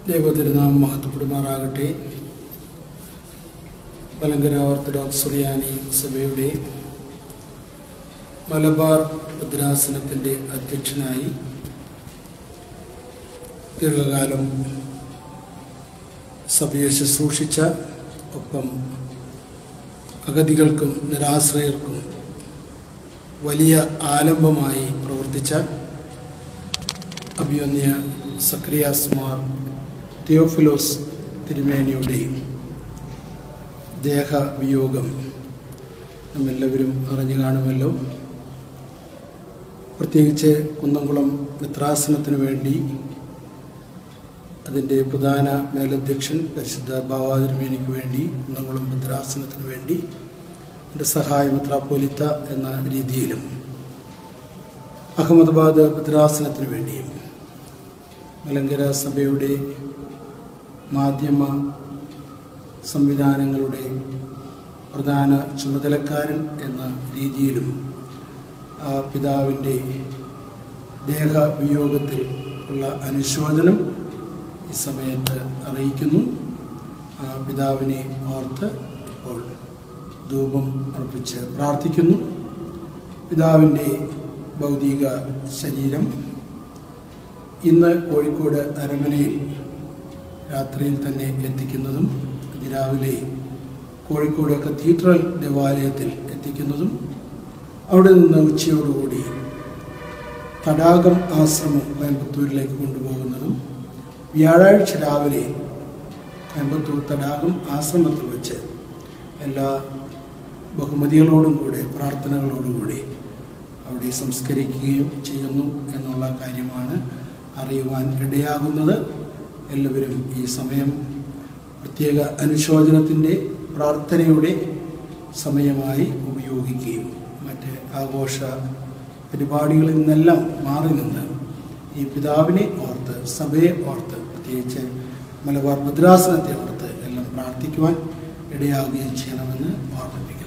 ദൈവതിരുനാമം മഹത്വപ്പെടുമാറാകട്ടെ. Malankara orthodox സുറിയാനി സഭയുടെ മലബാർ ഭദ്രാസനത്തിൻ്റെ അധ്യക്ഷനായി ദീർഘകാലം സഭയെ ശുശ്രൂഷിച്ച, ഒപ്പം അഗതികൾക്കും നിരാശ്രയർക്കും വലിയ ആലംബമായി പ്രവർത്തിച്ച അഭിവന്യ സക്രിയാസ് മാർ തിയോഫിലോസ് തിരുമേനിയുടെ ദേഹവിയോഗം നമ്മെല്ലാവരും അറിഞ്ഞു കാണുമല്ലോ. പ്രത്യേകിച്ച് കുന്നംകുളം മിത്രാസനത്തിനു വേണ്ടി അതിൻ്റെ പ്രധാന മേലധ്യക്ഷൻ പരിശുദ്ധ ബാവാ തിരുമേനിക്ക് വേണ്ടി, കുന്നംകുളം മിത്രാസനത്തിനു വേണ്ടി എൻ്റെ സഹായ മെത്രാപ്പോലിത്ത എന്ന രീതിയിലും, അഹമ്മദാബാദ് ഭദ്രാസനത്തിനു വേണ്ടിയും, മലങ്കര സഭയുടെ മാധ്യമ സംവിധാനങ്ങളുടെ പ്രധാന ചുമതലക്കാരൻ എന്ന രീതിയിലും ആ പിതാവിൻ്റെ ദേഹവിയോഗത്തിൽ ഉള്ള അനുശോചനം ഈ സമയത്ത് അറിയിക്കുന്നു. ആ പിതാവിനെ ഓർത്ത് ഇപ്പോൾ ധൂപം അർപ്പിച്ച് പ്രാർത്ഥിക്കുന്നു. പിതാവിൻ്റെ ഭൗതിക ശരീരം ഇന്ന് കോഴിക്കോട് അരമനയിൽ രാത്രിയിൽ തന്നെ എത്തിക്കുന്നതും, അതിരാവിലെ കോഴിക്കോട് കത്തീഡ്രൽ ദേവാലയത്തിൽ എത്തിക്കുന്നതും, അവിടെ നിന്ന് ഉച്ചയോടുകൂടി തടാകം ആശ്രമം കോയമ്പത്തൂരിലേക്ക് കൊണ്ടുപോകുന്നതും, വ്യാഴാഴ്ച രാവിലെ കോയമ്പത്തൂർ തടാകം ആശ്രമത്തിൽ വെച്ച് എല്ലാ ബഹുമതികളോടും കൂടെ, പ്രാർത്ഥനകളോടും കൂടി അവിടെ സംസ്കരിക്കുകയും ചെയ്യുന്നു എന്നുള്ള കാര്യമാണ് അറിയുവാൻ ഇടയാകുന്നത്. എല്ലാവരും ഈ സമയം പ്രത്യേക അനുശോചനത്തിൻ്റെ, പ്രാർത്ഥനയുടെ സമയമായി ഉപയോഗിക്കുകയും മറ്റ് ആഘോഷ പരിപാടികളിൽ നിന്നെല്ലാം മാറി നിന്ന് ഈ പിതാവിനെ ഓർത്ത്, സഭയെ ഓർത്ത്, പ്രത്യേകിച്ച് മലബാർ ഭദ്രാസനത്തെ ഓർത്ത് എല്ലാം പ്രാർത്ഥിക്കുവാൻ ഇടയാവുകയും ചെയ്യണമെന്ന് ഓർമ്മിപ്പിക്കുന്നു.